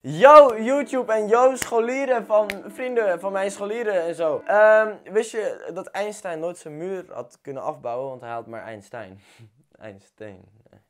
Yo YouTube en yo scholieren van vrienden van mijn scholieren en zo. Wist je dat Einstein nooit zijn muur had kunnen afbouwen, want hij had maar Einstein. Einstein.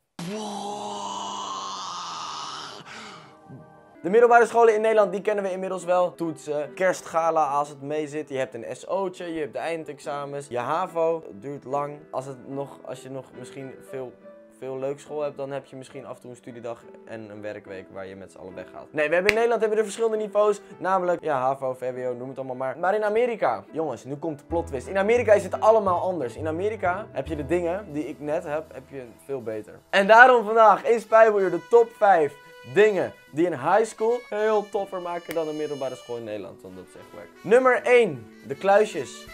De middelbare scholen in Nederland, die kennen we inmiddels wel. Toetsen, kerstgala als het mee zit. Je hebt een SO'tje, je hebt de eindexamens. Je HAVO, het duurt lang. Als je nog misschien veel leuk school hebt, dan heb je misschien af en toe een studiedag en een werkweek waar je met z'n allen weggaat. Nee, we hebben in Nederland er verschillende niveaus. Namelijk, ja, HAVO, VWO, noem het allemaal maar. Maar in Amerika, jongens, nu komt de plot twist. In Amerika is het allemaal anders. In Amerika heb je de dingen die ik net heb je veel beter. En daarom vandaag in Spijbeluur de top 5 dingen die een high school heel toffer maken dan een middelbare school in Nederland. Want dat is echt werk. Nummer 1, de kluisjes.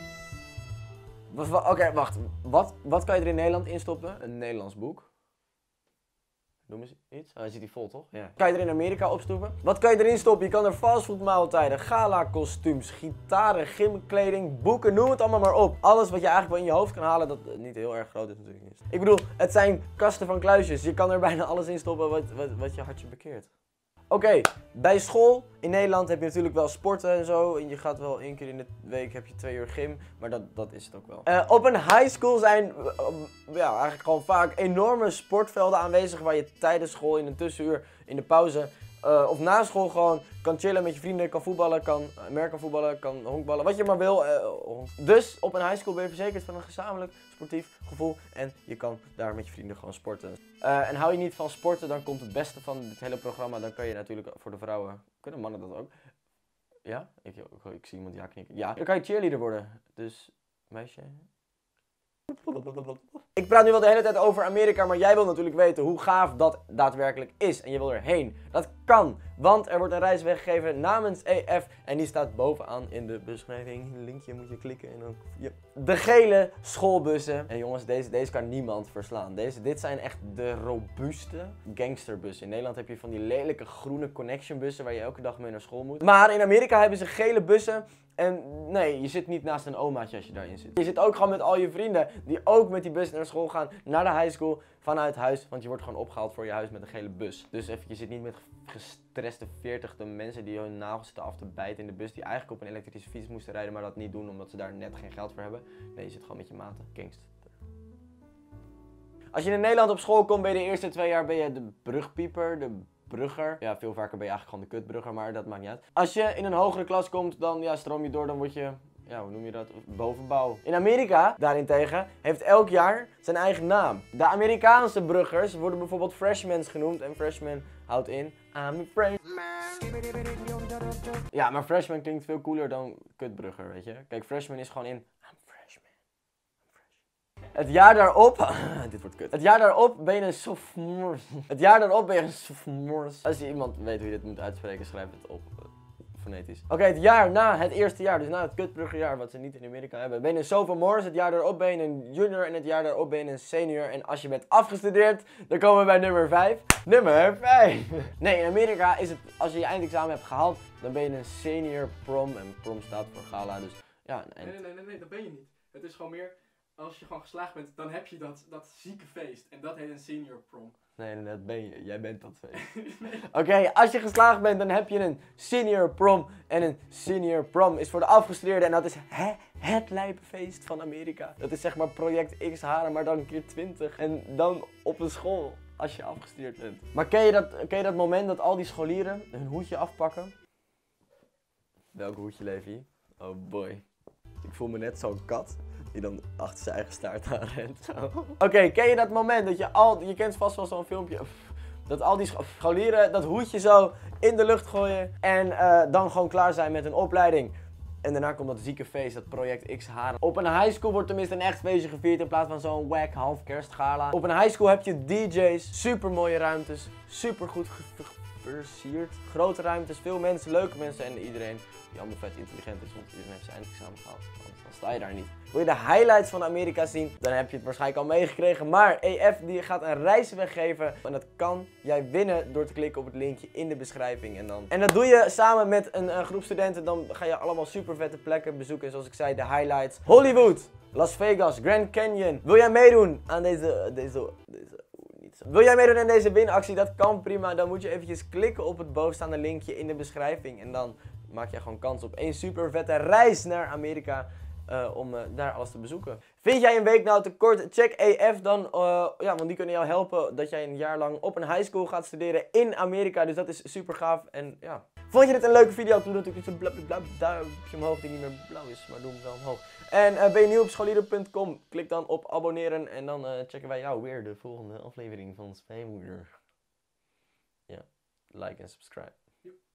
Oké, wacht. Wat kan je er in Nederland instoppen? Een Nederlands boek. Noem eens iets. Hij zit hier vol, toch? Ja. Kan je er in Amerika opstoppen? Wat kan je erin stoppen? Je kan er fastfoodmaaltijden, gala-kostuums, gitaren, gymkleding, boeken, noem het allemaal maar op. Alles wat je eigenlijk wel in je hoofd kan halen, dat niet heel erg groot is natuurlijk. Ik bedoel, het zijn kasten van kluisjes. Je kan er bijna alles in stoppen wat je hartje bekeert. Oké, bij school in Nederland heb je natuurlijk wel sporten en zo. En je gaat wel 1 keer in de week, heb je 2 uur gym. Maar dat is het ook wel. Op een high school zijn ja, eigenlijk gewoon vaak enorme sportvelden aanwezig. Waar je tijdens school in een tussenuur, in de pauze of na school gewoon kan chillen met je vrienden. Kan voetballen, kan voetballen, kan honkballen. Wat je maar wil. Dus op een high school ben je verzekerd van een gezamenlijk sportief gevoel. En je kan daar met je vrienden gewoon sporten. En hou je niet van sporten, dan komt het beste van dit hele programma. Dan kan je natuurlijk voor de vrouwen, kunnen mannen dat ook? Ja? Ik zie iemand ja knikken. Ja, dan kan je cheerleader worden. Dus, meisje. Ik praat nu wel de hele tijd over Amerika, maar jij wil natuurlijk weten hoe gaaf dat daadwerkelijk is. En je wil erheen. Dat kan, want er wordt een reis weggegeven namens EF. En die staat bovenaan in de beschrijving. Linkje moet je klikken en dan... Ja. De gele schoolbussen. En jongens, deze kan niemand verslaan. Dit zijn echt de robuuste gangsterbussen. In Nederland heb je van die lelijke groene connection bussen waar je elke dag mee naar school moet. Maar in Amerika hebben ze gele bussen. En nee, je zit niet naast een omaatje als je daarin zit. Je zit ook gewoon met al je vrienden die ook met die bus naar school gaan, naar de high school, vanuit huis. Want je wordt gewoon opgehaald voor je huis met een gele bus. Dus even, je zit niet met gestreste 40 mensen die hun nagels zitten af te bijten in de bus. Die eigenlijk op een elektrische fiets moesten rijden, maar dat niet doen omdat ze daar net geen geld voor hebben. Nee, je zit gewoon met je maten. Gangster. Als je in Nederland op school komt, ben je de eerste 2 jaar ben je de brugpieper, de brugger. Ja, veel vaker ben je eigenlijk gewoon de kutbrugger, maar dat maakt niet uit. Als je in een hogere klas komt, dan ja, stroom je door, dan word je, ja, hoe noem je dat? Bovenbouw. In Amerika, daarentegen, heeft elk jaar zijn eigen naam. De Amerikaanse bruggers worden bijvoorbeeld freshmen genoemd. En freshman houdt in, I'm a freshman. Ja, maar freshman klinkt veel cooler dan kutbrugger, weet je. Kijk, freshman is gewoon in, I'm freshman. Het jaar daarop, dit wordt kut. Het jaar daarop ben je een sophomore. Het jaar daarop ben je een sophomore. Als je iemand weet hoe je dit moet uitspreken, schrijf het op. Fonetisch. Oké, het jaar na het eerste jaar, dus na het kutbruggerjaar, wat ze niet in Amerika hebben, ben je een sophomore. Het jaar daarop ben je een junior en het jaar daarop ben je een senior. En als je bent afgestudeerd, dan komen we bij nummer 5. Nummer 5! Nee, in Amerika is het, als je je eindexamen hebt gehaald, dan ben je een senior prom. En prom staat voor gala, dus ja. Nee, dat ben je niet. Het is gewoon meer, als je gewoon geslaagd bent, dan heb je dat zieke feest. En dat heet een senior prom. Nee, dat ben je. Jij bent dat feest. Oké, als je geslaagd bent, dan heb je een senior prom. En een senior prom is voor de afgestudeerden. En dat is het lijpenfeest van Amerika. Dat is zeg maar project X haren, maar dan een keer 20. En dan op een school, als je afgestudeerd bent. Maar ken je dat moment dat al die scholieren hun hoedje afpakken? Welk hoedje, Levi? Oh boy. Ik voel me net zo'n kat die dan achter zijn eigen staart aan rent. Oké, ken je dat moment dat je kent vast wel zo'n filmpje, dat al die scholieren dat hoedje zo in de lucht gooien en dan gewoon klaar zijn met een opleiding. En daarna komt dat zieke feest, dat project X haren. Op een high school wordt tenminste een echt feestje gevierd in plaats van zo'n wack half kerstgala. Op een high school heb je DJ's, super mooie ruimtes, super goed versierd. Grote ruimtes, veel mensen, leuke mensen en iedereen die allemaal vet intelligent is, want iedereen heeft zijn eindexamen gehaald. Anders dan sta je daar niet. Wil je de highlights van Amerika zien, dan heb je het waarschijnlijk al meegekregen. Maar EF die gaat een reis weggeven en dat kan jij winnen door te klikken op het linkje in de beschrijving. En dat doe je samen met een groep studenten. Dan ga je allemaal super vette plekken bezoeken, zoals ik zei, de highlights. Hollywood, Las Vegas, Grand Canyon. Wil jij meedoen aan deze niet zo Wil jij meedoen aan deze winactie? Dat kan prima. Dan moet je eventjes klikken op het bovenstaande linkje in de beschrijving. En dan maak je gewoon kans op 1 super vette reis naar Amerika. Om daar alles te bezoeken. Vind jij een week nou te kort? Check EF dan. Ja, want die kunnen jou helpen dat jij een jaar lang op een high school gaat studeren in Amerika. Dus dat is super gaaf. En ja. Vond je dit een leuke video? Doe natuurlijk niet zo'n duimpje omhoog die niet meer blauw is. Maar doe hem wel omhoog. En ben je nieuw op scholieren.com? Klik dan op abonneren. En dan checken wij jou weer de volgende aflevering van Spijmoeder. Ja, like en subscribe.